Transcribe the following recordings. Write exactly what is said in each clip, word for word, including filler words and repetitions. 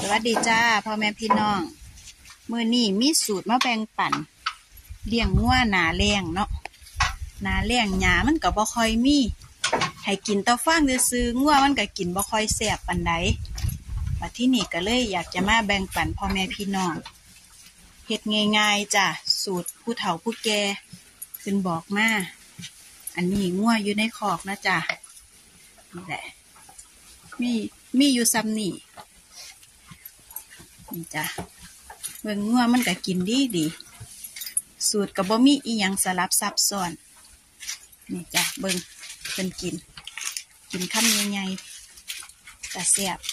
สวัสดีจ้าพ่อแม่พี่น้องมื้อนี้มีสูตรมาแบ่งปันเลี้ยงงัวหน้าแล้งเนาะหน้าแล้งหญ้ามันก็บ่ค่อยมีให้กินแต่ฟางซื่อๆงัวมันก็กินบ่ค่อยแซ่บปานใดบัดทีนี้ก็เลยอยากจะมาแบ่งปันพ่อแม่พี่น้องเฮ็ดง่ายๆจ้ะสูตรผู้เฒ่าผู้แก่เพิ่นบอกมาอันนี้งัวอยู่ในคอกนะจ้ะนี่แหละมีมีอยู่ซ้ำนี่นี่จ้ะเบิ่งงัวมันก็กินดีดีสูตรก็บ่มีอีหยังสลับซับซ้อนนี่จ้ะเบิ่งเพิ่นกินกินคำใหญ่ๆแต่แซ่บ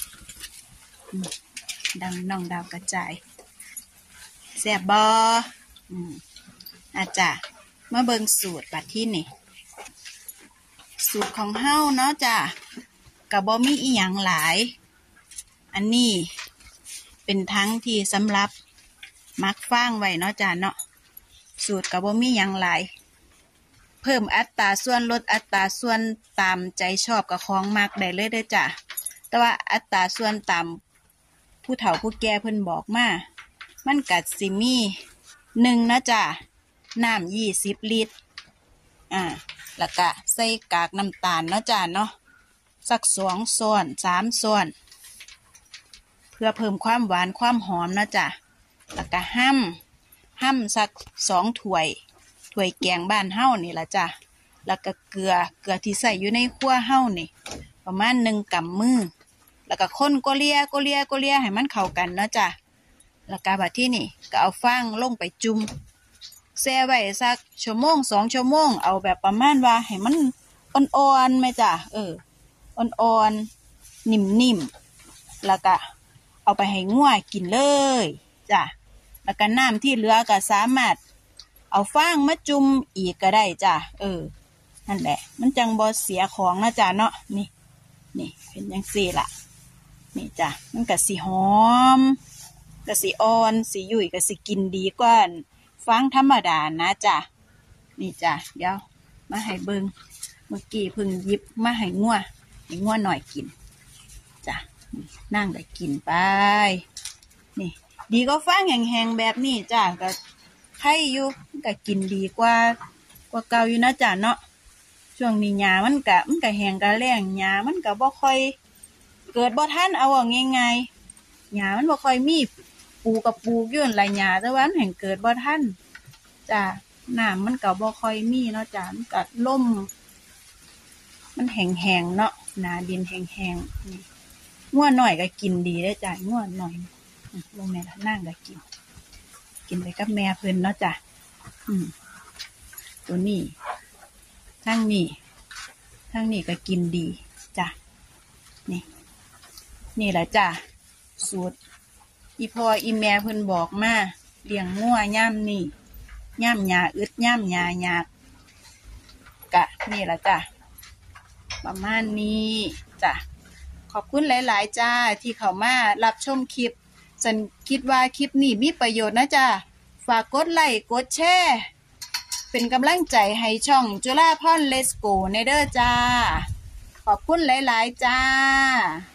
ดังน้องดาวกระจายแซ่บบ่อืมอาจ้ะมาเบิ่งสูตรบัดที่นี่สูตรของเฮาเนาะจ้ะก็บ่มีอีหยังหลายอันนี้เป็นทั้งที่สำหรับมักฟางไว้เนาะจ้ะเนาะสูตรก็บ่มีหยังหลายเพิ่มอัตราส่วนลดอัตราส่วนตามใจชอบกับของมักได้เลยเด้อจ้ะแต่ว่าอัตราส่วนตามผู้เฒ่าผู้แก่เพิ่นบอกมามันก็สิมีหนึ่งนะจ้ะน้ำยี่สิบลิตรอ่าแล้วก็ใส่กากน้ำตาลเนาะจ้ะเนาะสักสองช้อนสามช้อนเพื่อเพิ่มความหวานความหอมนะจ้ะแล้วก็ห้ำห้ำสักสองถ้วยถ้วยแกงบ้านเฮานี่ละจ้ะแล้วก็เกลือเกลือที่ใส่อยู่ในครัวเฮานี่ประมาณหนึ่งกำมือแล้วก็คนก็เลียก็เลียก็เลียให้มันเข้ากันเนาะจ้ะแล้วก็บัดที่นี่ก็เอาฟางลงไปจุ่มแช่ไว้สักชั่วโมงสองชั่วโมงเอาแบบประมาณว่าให้มันอ่อนๆไหมจ้ะเอออ่อนๆนิ่มๆแล้วก็เอาไปให้งัวกินเลยจ้ะแล้วก็น้ำที่เหลือก็สามารถเอาฟางมาจุ่มอีกก็ได้จ้ะเออนั่นแหละมันจังบ่เสียของนะจ้ะเนาะนี่นี่เป็นจังซี่ล่ะนี่จ้ะมันก็สิหอมก็สิอ่อนสิยุ่ยก็สิกินดีกว่าฟางธรรมดานะจ้ะนี่จ้ะเดี๋ยวมาให้เบิ่งเมื่อกี้เพิ่งหยิบมาให้งัวให้งัวหน่อยกินจ้ะนั่งได้กินไปนี่ดีก็ฟางแห้งๆแบบนี้จ้ะก็ไข่อยู่ก็กินดีกว่ากว่าเก่าอยู่นะจ้ะเนาะช่วงนี้หญ้ามันก็มันก็แห้งก็แล้งหญ้ามันก็บ่ค่อยเกิดบ่ทันเอาว่าง่ายๆหญ้ามันบ่ค่อยมีปลูกกับปลูกอยู่นั่นล่ะหญ้าแต่ว่ามันแห้งเกิดบ่ทันจ้ะน้ำมันก็บ่ค่อยมีเนาะจ้ะมันก็ล่มมันแห้งๆเนาะหน้าดินแห้งๆนี่งัวหน่อยก็กินดีได้จ้ะงัวหน่อยลงแม่นั่งก็กินกินไปกับแม่เพิ่นเนาะจ้ะอืมตัวนี้ทั้งนี้ทั้งนี้ก็กินดีจ้ะนี่นี่แหละจ้ะสูตรอีพ่ออีแม่เพิ่นบอกมาเลี้ยงงัวย่ำนี่ย่ำหญ้าอึดย่ำหญ้าหยากกะนี่แหละจ้ะประมาณนี้จ้ะขอบคุณหลายๆจ้าที่เข้ามารับชมคลิปฉันคิดว่าคลิปนี้มีประโยชน์นะจ้าฝากกดไลค์กดแชร์เป็นกำลังใจให้ช่องจุฬาพรเลสโกในเด้อจ้าขอบคุณหลายๆจ้า